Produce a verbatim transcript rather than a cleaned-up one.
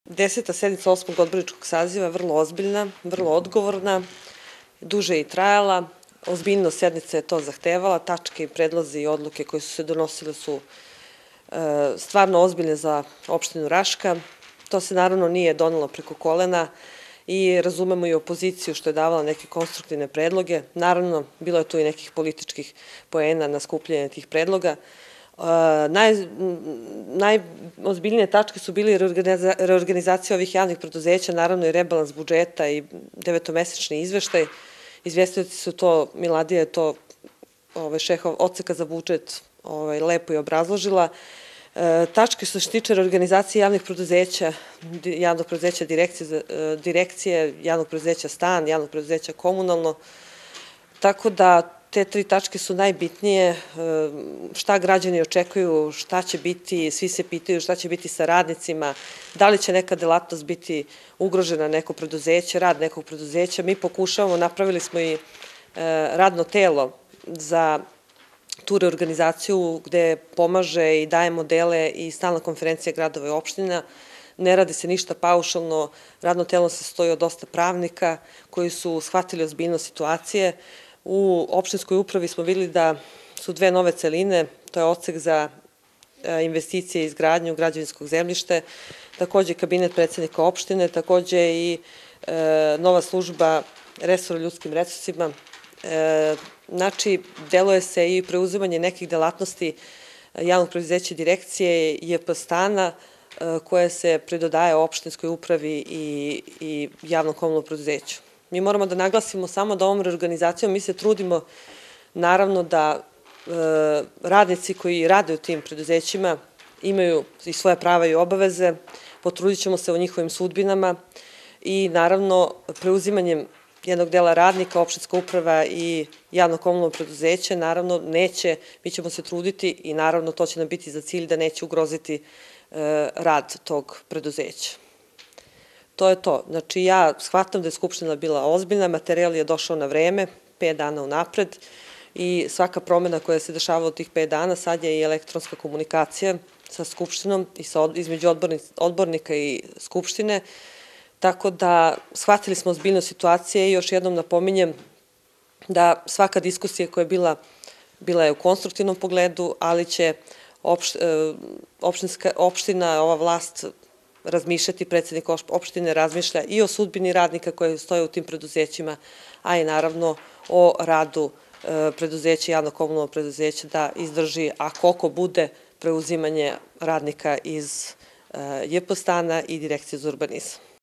Deseta sednica osmog odborničkog saziva, vrlo ozbiljna, vrlo odgovorna, duže i trajala. Ozbiljnost sednice je to zahtevala, tačke i predlozi i odluke koje su se donosile su stvarno ozbiljne za opštinu Raška. To se naravno nije donelo preko kolena i razumemo i opoziciju što je davala neke konstruktivne predloge. Naravno, bilo je tu i nekih političkih poena na skupljanje tih predloga. Najozbiljnije tačke su bili reorganizacija ovih javnih preduzeća, naravno i rebalans budžeta i devetomesečni izveštaj. Izvestioci su to, Miladija je to šefov odseka za budžet lepo i obrazložila. Tačke što se tiče reorganizacije javnih preduzeća, javnog preduzeća direkcije, javnog preduzeća stan, javnog preduzeća komunalno, tako da te tri tačke su najbitnije, šta građani očekuju, šta će biti, svi se pitaju šta će biti sa radnicima, da li će neka delatnost biti ugrožena, neko preduzeće, rad nekog preduzeća. Mi pokušavamo, napravili smo i radno telo za tu reorganizaciju gde pomaže i daje modele i stalna konferencija gradova i opština. Ne radi se ništa paušalno, radno telo se sastoji od dosta pravnika koji su shvatili ozbiljnost situacije. U opštinskoj upravi smo videli da su dve nove celine, to je odsek za investicije i izgradnju građevinskog zemljišta, takođe kabinet predsednika opštine, takođe i nova služba resora ljudskim resursima. Znači, deluje se i preuzimanje nekih delatnosti javnog preduzeća direkcije J P stana koje se pridodaje opštinskoj upravi i javnom komunalnom preduzeću. Mi moramo da naglasimo samo da ovom reorganizacijom mi se trudimo naravno da radnici koji rade u tim preduzećima imaju i svoje prava i obaveze, potrudit ćemo se o njihovim sudbinama i naravno preuzimanjem jednog dela radnika, opštinska uprava i javno komunalno preduzeće, naravno neće, mi ćemo se truditi i naravno to će nam biti za cilj da neće ugroziti rad tog preduzeća. To je to. Znači, ja shvatam da je Skupština bila ozbiljna, materijal je došao na vreme, pet dana unapred i svaka promena koja se dešavala u tih pet dana, sad je i elektronska komunikacija sa Skupštinom i između odbornika i Skupštine, tako da shvatili smo ozbiljnost situacije i još jednom napominjem da svaka diskusija koja je bila, bila je u konstruktivnom pogledu, ali će opština, ova vlast razmišljati, predsednik opštine razmišlja i o sudbini radnika koji stoje u tim preduzećima, a i naravno o radu preduzeća, javno komunalnog preduzeća da izdrži, a koliko bude preuzimanje radnika iz J P stana i direkcije za urbanizam.